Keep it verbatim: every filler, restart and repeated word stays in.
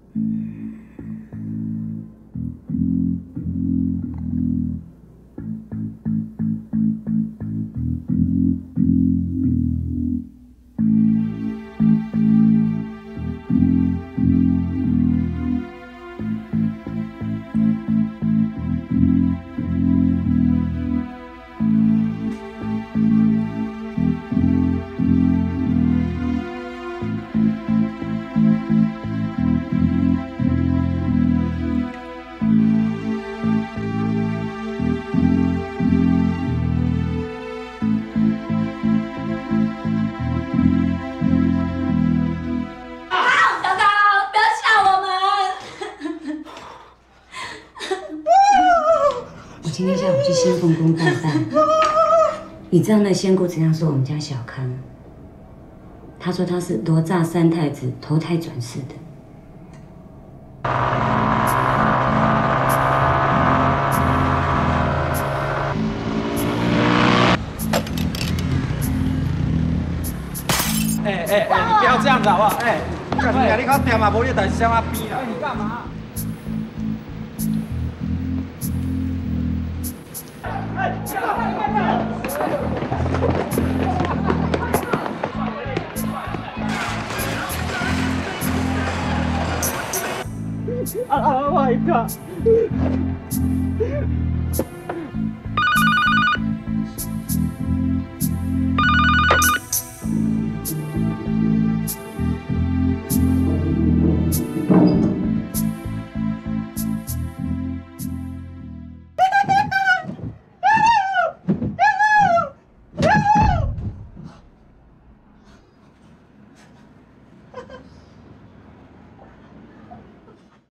今天下午去新凤宫拜拜，你知道那仙姑怎样说我们家小康？她说她是哪吒三太子投胎转世的。 哎哎哎，你不要这样子好不好？哎，干你啊！你靠点嘛，无你代志向我逼啦！哎，你干嘛？ 啊啊！我一个。